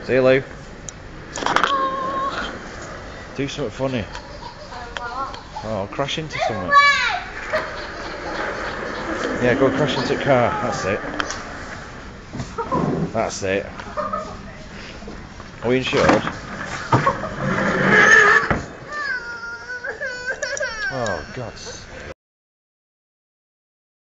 See you, Lou. Do something funny. Oh, crash into something. Yeah, go crash into a car. That's it. That's it. Are we insured?